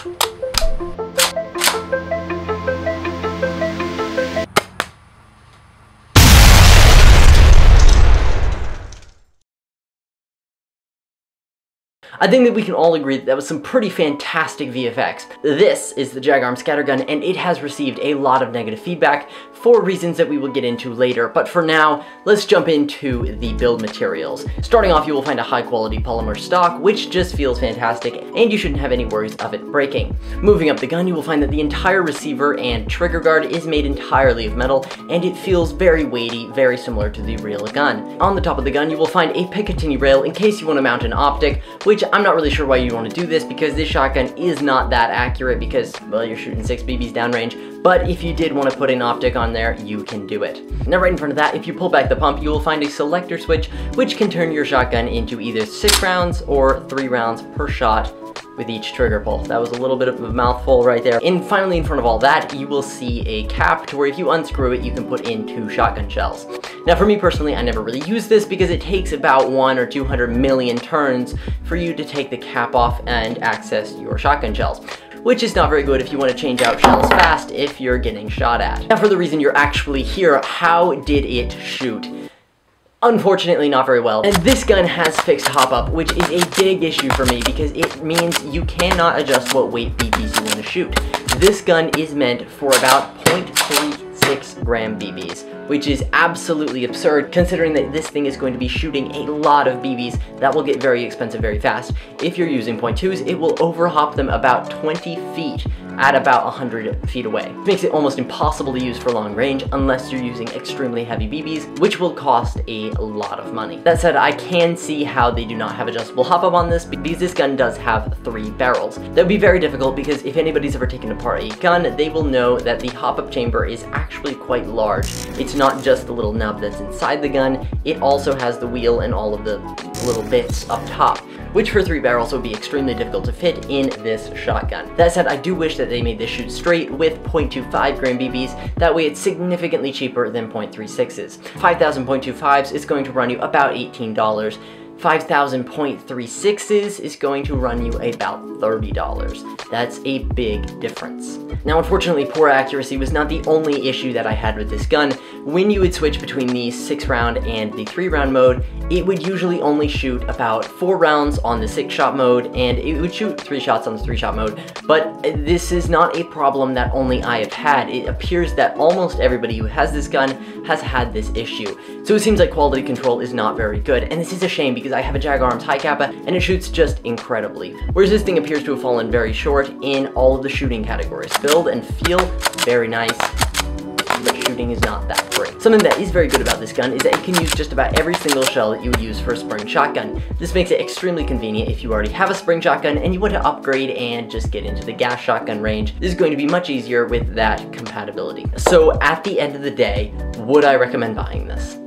I think that we can all agree that was some pretty fantastic VFX. This is the JAG Scattergun, and it has received a lot of negative feedback for reasons that we will get into later, but for now, let's jump into the build materials. Starting off, you will find a high quality polymer stock, which just feels fantastic, and you shouldn't have any worries of it breaking. Moving up the gun, you will find that the entire receiver and trigger guard is made entirely of metal, and it feels very weighty, very similar to the real gun. On the top of the gun, you will find a Picatinny rail in case you want to mount an optic, which I'm not really sure why you want to do this, because this shotgun is not that accurate because, well, you're shooting 6 BBs downrange, but if you did want to put an optic on there, you can do it. Now right in front of that, if you pull back the pump, you will find a selector switch, which can turn your shotgun into either 6 rounds or 3 rounds per shot with each trigger pull. That was a little bit of a mouthful right there. And finally, in front of all that, you will see a cap to where if you unscrew it, you can put in 2 shotgun shells. Now for me personally, I never really use this because it takes about 1 or 200 million turns for you to take the cap off and access your shotgun shells, which is not very good if you want to change out shells fast if you're getting shot at. Now for the reason you're actually here, how did it shoot? Unfortunately, not very well. And this gun has fixed hop-up, which is a big issue for me because it means you cannot adjust what weight BBs you want to shoot. This gun is meant for about 0.36 gram BBs, which is absolutely absurd considering that this thing is going to be shooting a lot of BBs that will get very expensive very fast. If you're using .2s, it will overhop them about 20 feet at about 100 feet away. It makes it almost impossible to use for long range unless you're using extremely heavy BBs, which will cost a lot of money. That said, I can see how they do not have adjustable hop-up on this because this gun does have 3 barrels. That would be very difficult because if anybody's ever taken apart a gun, they will know that the hop-up chamber is actually quite large. It's not just the little nub that's inside the gun, it also has the wheel and all of the little bits up top, which for 3 barrels would be extremely difficult to fit in this shotgun. That said, I do wish that they made this shoot straight with 0.25 gram BBs, that way it's significantly cheaper than .36s. 5,000 .25s is going to run you about $18. 5,000 .36s is going to run you about $30. That's a big difference. Now unfortunately, poor accuracy was not the only issue that I had with this gun. When you would switch between the 6 round and the 3 round mode, it would usually only shoot about 4 rounds on the 6 shot mode, and it would shoot 3 shots on the 3 shot mode. But this is not a problem that only I have had. It appears that almost everybody who has this gun has had this issue. So it seems like quality control is not very good, and this is a shame because I have a JAG high kappa and it shoots just incredibly. Whereas this thing appears to have fallen very short in all of the shooting categories. Build and feel, very nice, but shooting is not that great. Something that is very good about this gun is that it can use just about every single shell that you would use for a spring shotgun. This makes it extremely convenient if you already have a spring shotgun and you want to upgrade and just get into the gas shotgun range. This is going to be much easier with that compatibility. So at the end of the day, would I recommend buying this?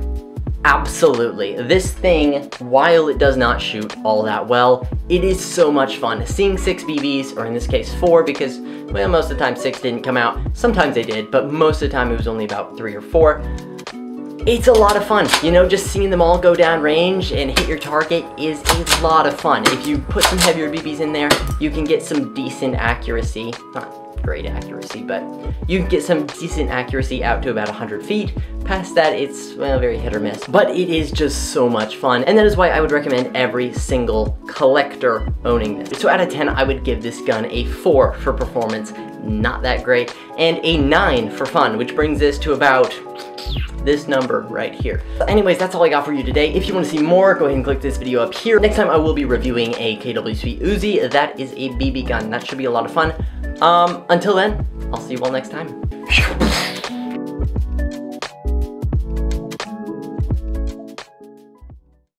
Absolutely. This thing, while it does not shoot all that well, it is so much fun. Seeing 6 BBs, or in this case 4, because, well, most of the time 6 didn't come out. Sometimes they did, but most of the time it was only about 3 or 4. It's a lot of fun. You know, just seeing them all go down range and hit your target is a lot of fun. If you put some heavier BBs in there, you can get some decent accuracy. Not great accuracy, but you can get some decent accuracy out to about 100 feet. Past that, it's, well, very hit or miss. But it is just so much fun, and that is why I would recommend every single collector owning this. So out of 10, I would give this gun a 4 for performance, not that great, and a 9 for fun, which brings this to about this number right here. Anyways, that's all I got for you today. If you want to see more, go ahead and click this video up here. Next time I will be reviewing a KWC Uzi. That is a BB gun. That should be a lot of fun. Until then, I'll see you all next time.